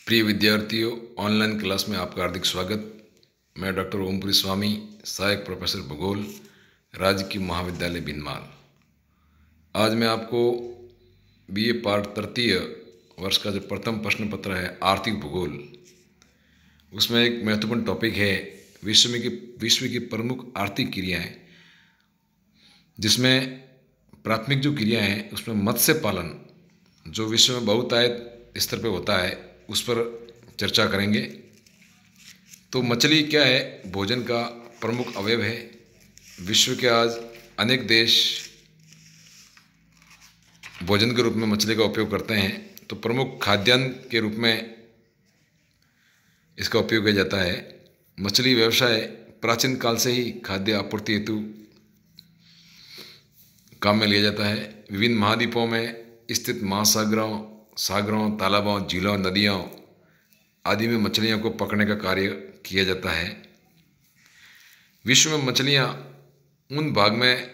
प्रिय विद्यार्थियों, online class में आपका हार्दिक स्वागत। मैं डॉक्टर ओमपुरी स्वामी, सहायक प्रोफेसर भूगोल, राजकीय महाविद्यालय भिनमाल। आज मैं आपको बीए पार्ट तृतीय वर्ष का जो प्रथम प्रश्न पत्र है आर्थिक भूगोल, उसमें एक महत्वपूर्ण टॉपिक है विश्व की प्रमुख आर्थिक क्रियाएं, जिसमें प्राथमिक जो क्रियाएं हैं उसमें मत्स्य पालन जो विश्व में बहुतायत स्तर पर होता है उस पर चर्चा करेंगे। तो मछली क्या है? भोजन का प्रमुख अवयव है। विश्व के आज अनेक देश भोजन के रूप में मछली का उपयोग करते हैं। तो प्रमुख खाद्यान्न के रूप में इसका उपयोग किया जाता है। मछली व्यवसाय प्राचीन काल से ही खाद्य आपूर्ति हेतु काम में लिया जाता है। विभिन्न महाद्वीपों में स्थित महासागरों, सागरों, तालाबों, झीलों, नदियों आदि में मछलियों को पकड़ने का कार्य किया जाता है। विश्व में मछलियां उन भाग में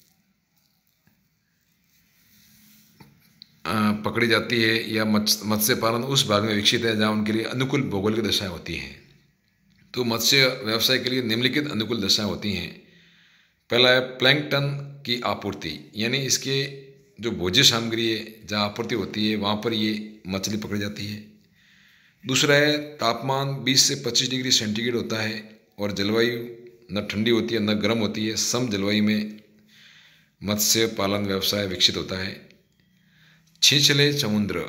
पकड़ी जाती है या मत्स्य पालन उस भाग में विकसित है जहां उनके लिए अनुकूल भौगोलिक दशाएं होती हैं। तो मत्स्य व्यवसाय के लिए निम्नलिखित अनुकूल दशाएं होती हैं। पहला है प्लैंकटन की आपूर्ति, यानी इसके जो भोज्य सामग्री है जहाँ आपूर्ति होती है वहाँ पर ये मछली पकड़ी जाती है। दूसरा है तापमान 20 से 25 डिग्री सेंटीग्रेड होता है और जलवायु न ठंडी होती है न गर्म होती है। सम जलवायु में मत्स्य पालन व्यवसाय विकसित होता है। छिछले समुद्र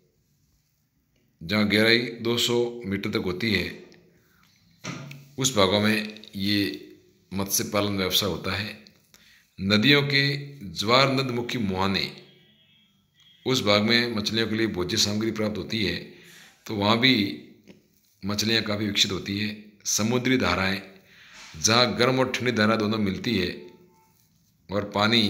जहाँ गहराई 200 मीटर तक होती है उस भागों में ये मत्स्य पालन व्यवसाय होता है। नदियों के ज्वार नदमुखी मुहाने उस भाग में मछलियों के लिए भोज्य सामग्री प्राप्त होती है, तो वहाँ भी मछलियाँ काफ़ी विकसित होती है। समुद्री धाराएं जहाँ गर्म और ठंडी धारा दोनों मिलती है और पानी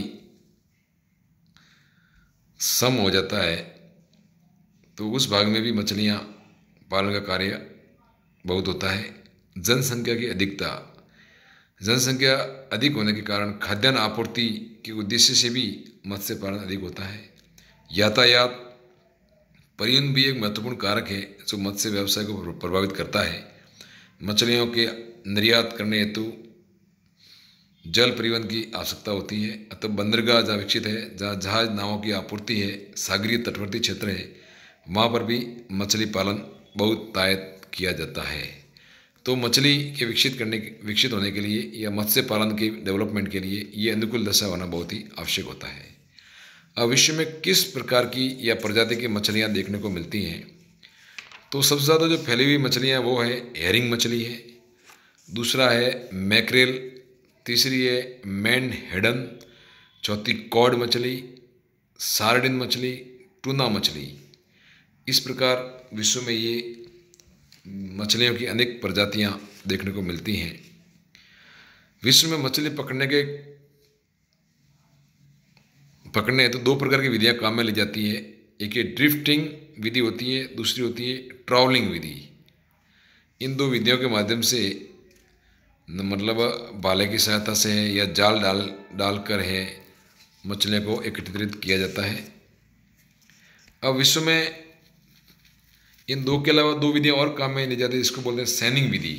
सम हो जाता है, तो उस भाग में भी मछलियाँ पालन का कार्य बहुत होता है। जनसंख्या की अधिकता, जनसंख्या अधिक होने के कारण खाद्यान्न आपूर्ति के उद्देश्य से भी मत्स्य पालन अधिक होता है। यातायात, परिवहन भी एक महत्वपूर्ण कारक है जो मत्स्य व्यवसाय को प्रभावित करता है। मछलियों के निर्यात करने हेतु जल परिवहन की आवश्यकता होती है। अतः बंदरगाह जहाँ विकसित है, जहाँ जहाज नावों की आपूर्ति है, सागरीय तटवर्ती क्षेत्र है, वहाँ पर भी मछली पालन बहुतायत किया जाता है। तो मछली के विकसित होने के लिए या मत्स्य पालन के डेवलपमेंट के लिए ये अनुकूल दशा होना बहुत ही आवश्यक होता है। अब विश्व में किस प्रकार की या प्रजाति की मछलियाँ देखने को मिलती हैं? तो सबसे ज़्यादा जो फैली हुई मछलियाँ वो है हेरिंग मछली है, दूसरा है मैक्रेल, तीसरी है मैनहेडन, चौथी कॉड मछली, सार्डिन मछली, टूना मछली। इस प्रकार विश्व में ये मछलियों की अनेक प्रजातियां देखने को मिलती हैं। विश्व में मछली पकड़ने तो दो प्रकार की विधियां काम में ली जाती है। एक है ड्रिफ्टिंग विधि होती है, दूसरी होती है ट्रॉलिंग विधि। इन दो विधियों के माध्यम से मतलब भाले की सहायता से या जाल डालकर है मछलियों को एकत्रित किया जाता है। अब विश्व में इन दो के अलावा दो विधियां और काम में ली जाती है, इसको बोलते हैं सैनिंग विधि,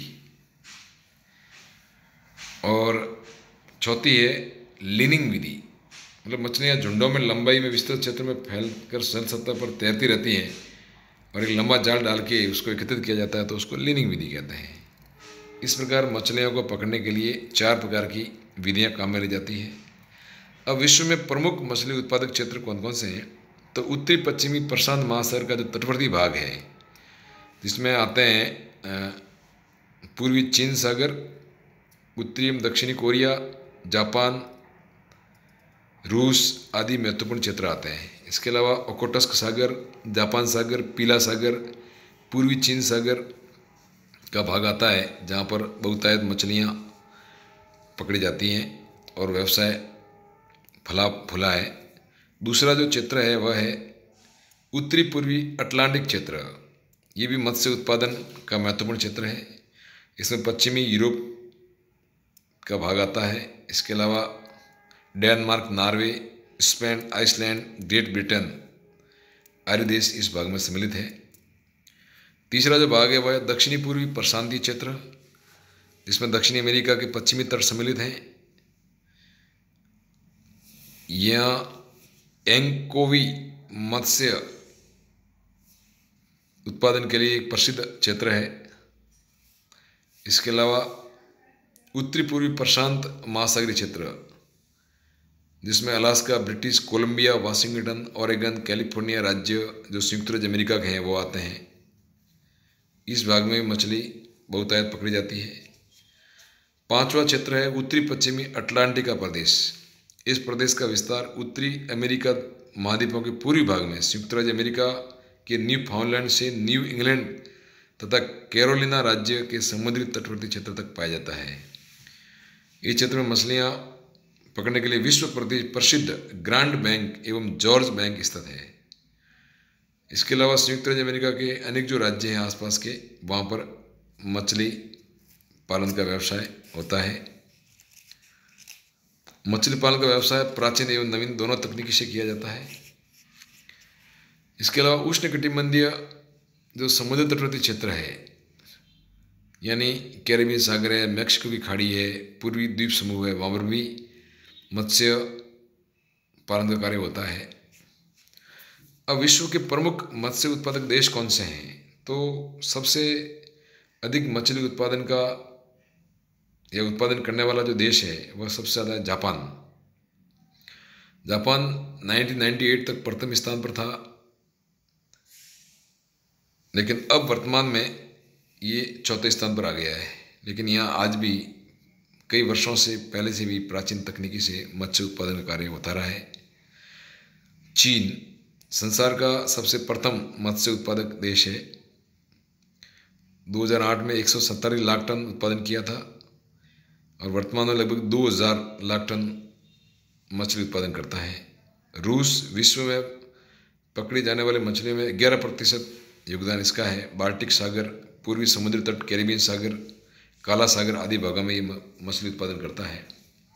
और चौथी है लीनिंग विधि। मतलब मछलियां झुंडों में लंबाई में विस्तृत क्षेत्र में फैलकर जल सतह पर तैरती रहती हैं और एक लंबा जाल डाल के उसको एकत्रित किया जाता है, तो उसको लीनिंग विधि कहते हैं। इस प्रकार मछलियों को पकड़ने के लिए 4 प्रकार की विधियाँ काम में ली जाती हैं। अब विश्व में प्रमुख मछली उत्पादक क्षेत्र कौन कौन से हैं? तो उत्तरी पश्चिमी प्रशांत महासागर का जो तटवर्ती भाग है, जिसमें आते हैं पूर्वी चीन सागर, उत्तरी एवं दक्षिणी कोरिया, जापान, रूस आदि महत्वपूर्ण क्षेत्र आते हैं। इसके अलावा ओखोटस्क सागर, जापान सागर, पीला सागर, पूर्वी चीन सागर का भाग आता है जहाँ पर बहुतायत मछलियाँ पकड़ी जाती हैं और व्यवसाय फला फूला है। दूसरा जो क्षेत्र है वह है उत्तरी पूर्वी अटलांटिक क्षेत्र। ये भी मत्स्य उत्पादन का महत्वपूर्ण क्षेत्र है। इसमें पश्चिमी यूरोप का भाग आता है। इसके अलावा Denmark, Norway, Spain, Iceland, Great Britain आदि देश इस भाग में सम्मिलित है। तीसरा जो भाग है वह है दक्षिणी पूर्वी प्रशांतीय क्षेत्र, जिसमें दक्षिणी अमेरिका के पश्चिमी तट सम्मिलित हैं। यह एंकोवी मत्स्य उत्पादन के लिए एक प्रसिद्ध क्षेत्र है। इसके अलावा उत्तरी पूर्वी प्रशांत महासागरीय क्षेत्र, जिसमें Alaska, British Columbia, Washington, Oregon, California राज्य जो संयुक्त राज्य अमेरिका के हैं वो आते हैं। इस भाग में मछली बहुतायत पकड़ी जाती है। पांचवा क्षेत्र है उत्तरी पश्चिमी अटलांटिका प्रदेश। इस प्रदेश का विस्तार उत्तरी अमेरिका महाद्वीपों के पूर्वी भाग में संयुक्त राज्य अमेरिका के न्यू फाउंडलैंड से न्यू इंग्लैंड तथा कैरोलिना राज्य के समुद्री तटवर्ती क्षेत्र तक पाया जाता है। इस क्षेत्र में मछलियाँ पकड़ने के लिए विश्व प्रसिद्ध ग्रांड बैंक एवं जॉर्ज बैंक स्थित है। इसके अलावा संयुक्त राज्य अमेरिका के अनेक जो राज्य हैं आसपास के, वहाँ पर मछली पालन का व्यवसाय होता है। मछली पालन का व्यवसाय प्राचीन एवं नवीन दोनों तकनीकी से किया जाता है। इसके अलावा उष्णकटिबंधीय जो समुद्र तटवर्ती क्षेत्र है, यानी कैरिबियन सागर है, मैक्सिको की खाड़ी है, पूर्वी द्वीप समूह है, वहाँ पर भी मत्स्य पालन का कार्य होता है। अब विश्व के प्रमुख मत्स्य उत्पादक देश कौन से हैं? तो सबसे अधिक मछली उत्पादन का या उत्पादन करने वाला जो देश है वह सबसे ज़्यादा है जापान। जापान 1998 तक प्रथम स्थान पर था, लेकिन अब वर्तमान में ये चौथे स्थान पर आ गया है। लेकिन यहाँ आज भी कई वर्षों से पहले से भी प्राचीन तकनीकी से मत्स्य उत्पादन का कार्य होता रहा है। चीन संसार का सबसे प्रथम मत्स्य उत्पादक देश है। 2008 में 170 लाख टन उत्पादन किया था और वर्तमान में लगभग 2000 लाख टन मछली उत्पादन करता है। रूस विश्व में पकड़ी जाने वाली मछलियों में 11% योगदान इसका है। बाल्टिक सागर, पूर्वी समुद्री तट, कैरिबियन सागर, काला सागर आदि भागों में ये मछली उत्पादन करता है।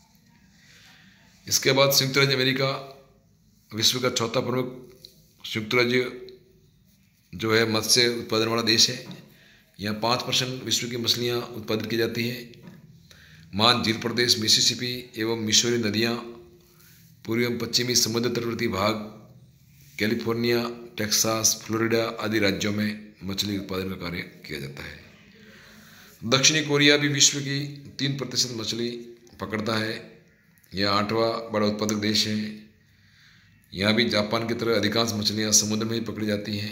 इसके बाद संयुक्त राज्य अमेरिका विश्व का चौथा प्रमुख संयुक्त राज्य जो है मत्स्य उत्पादन वाला देश है। यहाँ 5% विश्व की मछलियाँ उत्पादित की जाती है। मान झील प्रदेश, मिसिसिपी एवं मिसौरी नदियाँ, पूर्वी एवं पश्चिमी समुद्र तटवर्ती भाग, कैलिफोर्निया, टेक्सास, फ्लोरिडा आदि राज्यों में मछली उत्पादन का कार्य किया जाता है। दक्षिणी कोरिया भी विश्व की 3% मछली पकड़ता है। यह 8वां बड़ा उत्पादक देश है। यहाँ भी जापान की तरह अधिकांश मछलियाँ समुद्र में ही पकड़ी जाती हैं।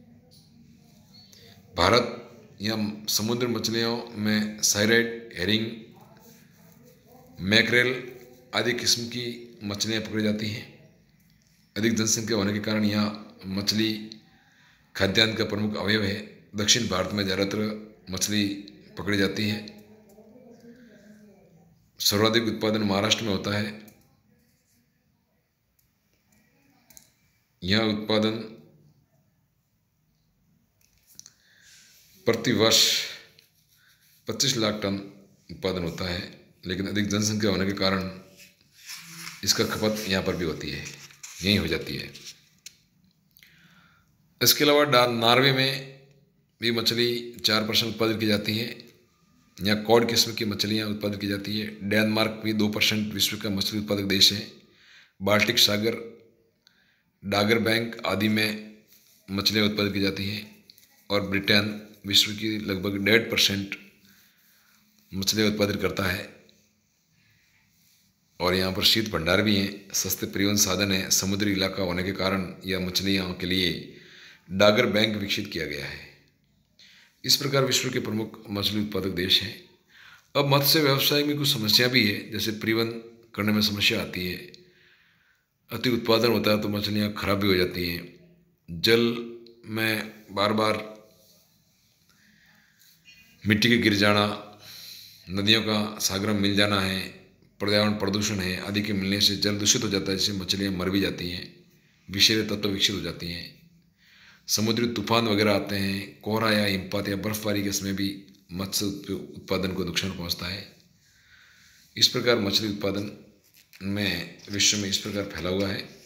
भारत यहाँ समुद्र मछलियों में साइरेड, हेरिंग, मैकरेल आदि किस्म की मछलियाँ पकड़ी जाती हैं। अधिक जनसंख्या होने के कारण यहाँ मछली खाद्यान्न का प्रमुख अवयव है। दक्षिण भारत में ज़्यादातर मछली पकड़ी जाती है। सर्वाधिक उत्पादन महाराष्ट्र में होता है। यहाँ उत्पादन प्रति वर्ष 25 लाख टन उत्पादन होता है, लेकिन अधिक जनसंख्या होने के कारण इसका खपत यहाँ पर भी होती है, यहीं हो जाती है। इसके अलावा नॉर्वे में भी मछली 4% उत्पादित की जाती है। यहाँ कॉड किस्म की मछलियाँ उत्पादित की जाती है। डेनमार्क भी 2% विश्व का मछली उत्पादक देश है। बाल्टिक सागर, डागर बैंक आदि में मछलियाँ उत्पादित की जाती हैं। और ब्रिटेन विश्व की लगभग 1.5% मछलियाँ उत्पादित करता है। और यहाँ पर शीत भंडार भी हैं, सस्ते परिवहन साधन है। समुद्री इलाका होने के कारण यह मछलियों के लिए डागर बैंक विकसित किया गया है। इस प्रकार विश्व के प्रमुख मछली उत्पादक देश हैं। अब मत्स्य व्यवसाय में कुछ समस्या भी है, जैसे परिवहन करने में समस्या आती है। अति उत्पादन होता है तो मछलियाँ खराब भी हो जाती हैं। जल में बार बार मिट्टी के गिर जाना, नदियों का सागर में मिल जाना है, पर्यावरण प्रदूषण है आदि के मिलने से जल दूषित हो जाता है, जिससे मछलियाँ मर भी जाती हैं, विषैले तत्व विकसित हो जाती हैं। समुद्री तूफान वगैरह आते हैं, कोहरा या हिमपात या बर्फबारी के समय भी मत्स्य उत्पादन को नुकसान पहुंचता है। इस प्रकार मछली उत्पादन में विश्व में इस प्रकार फैला हुआ है।